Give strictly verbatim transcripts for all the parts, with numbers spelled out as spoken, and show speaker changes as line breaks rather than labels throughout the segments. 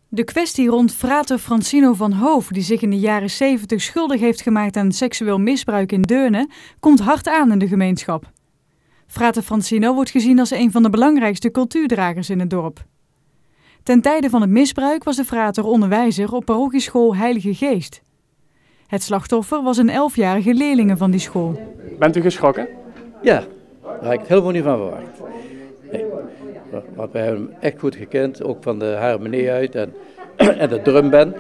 De kwestie rond frater Francino van Hoof, die zich in de jaren zeventig schuldig heeft gemaakt aan seksueel misbruik in Deurne, komt hard aan in de gemeenschap. Frater Francino wordt gezien als een van de belangrijkste cultuurdragers in het dorp. Ten tijde van het misbruik was de frater onderwijzer op parochieschool Heilige Geest. Het slachtoffer was een elfjarige leerlinge van die school.
Bent u geschrokken?
Ja, daar had ik het helemaal niet van verwacht. Nee. Want wij hebben hem echt goed gekend, ook van de harmonie uit en, en de drumband.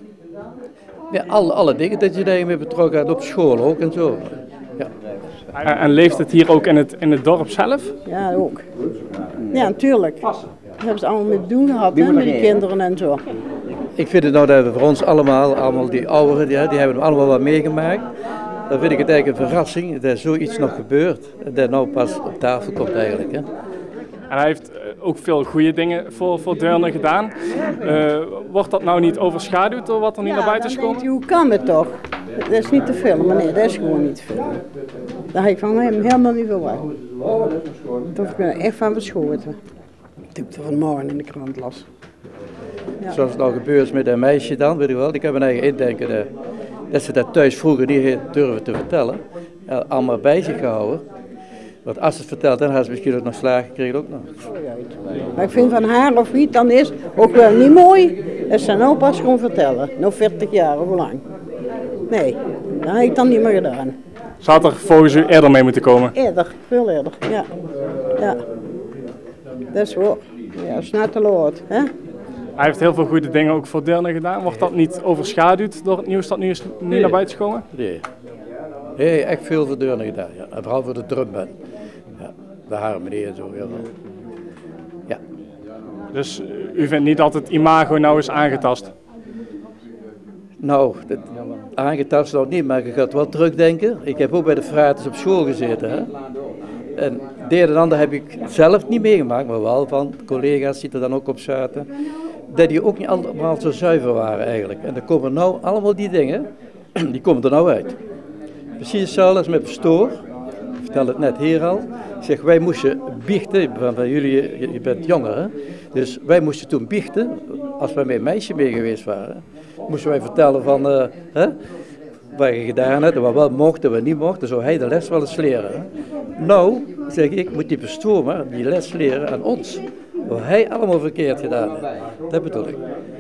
Ja, alle, alle dingen dat je daarmee betrokken hebt, op school ook en zo. Ja.
En, en leeft het hier ook in het, in het dorp zelf?
Ja, ook. Ja, natuurlijk. Daar hebben ze allemaal mee te doen gehad, hè, met die kinderen en zo.
Ik vind het nou dat we voor ons allemaal, allemaal die ouderen, die, die hebben allemaal wat meegemaakt. Dan vind ik het eigenlijk een verrassing dat zoiets nog gebeurt. Dat nou pas op tafel komt eigenlijk. Hè.
En hij heeft ook veel goede dingen voor, voor Deurne gedaan. Uh, wordt dat nou niet overschaduwd door wat er nu
ja,
naar buiten is
dan
gekomen?
Denk je, hoe kan het toch? Dat is niet te filmen, nee, dat is gewoon niet te filmen. Daar heb ik van hem helemaal niet verwacht. Daar heb ik me echt van verschoten. Toen ik er vanmorgen in de krant las.
Ja. Zoals het nou gebeurd is met een meisje dan, weet je wel. Ik heb mijn eigen indenken dat, dat ze dat thuis vroeger niet durven te vertellen. Allemaal bij zich gehouden. Want als ze het vertelt, dan had ze misschien ook nog slagen gekregen ook nog.
Maar ik vind van haar of wie het dan is, ook wel niet mooi. Dat ze nou pas gewoon vertellen. Nou veertig jaar of hoe lang. Nee, dat heb ik dan niet meer gedaan.
Zou het er volgens u eerder mee moeten komen?
Eerder, veel eerder, ja. Ja. Dat is wel, ja, snel te laat, hè.
Hij heeft heel veel goede dingen ook voor Deurne gedaan. Wordt dat niet overschaduwd door het nieuws dat nu, is, nu nee. naar buiten is gekomen?
Nee. Nee, echt veel voor Deurne gedaan. Ja. En vooral voor de drumband. Ja, de harmonie en zo. Ja. Ja.
Dus u vindt niet dat het imago nou is aangetast?
Nou, dat, aangetast nog niet, maar je gaat wel terugdenken. Ik heb ook bij de fraters op school gezeten. Hè? En het een en ander heb ik zelf niet meegemaakt, maar wel van collega's die er dan ook op zaten. Dat die ook niet allemaal zo zuiver waren eigenlijk. En dan komen nou allemaal die dingen, die komen er nou uit. Precies hetzelfde als met pastoor. Ik vertelde het net hier al. Ik zeg, wij moesten biechten, van, van jullie, je, je bent jonger hè. Dus wij moesten toen biechten, als wij met een meisje mee geweest waren. Moesten wij vertellen van, uh, hè, wat je gedaan hebt, wat wel mocht en wat niet mocht. Dan zou hij de les wel eens leren. Hè. Nou, zeg ik, moet die pastoor maar die les leren aan ons. Wat hij allemaal verkeerd gedaan heeft. Dat bedoel ik.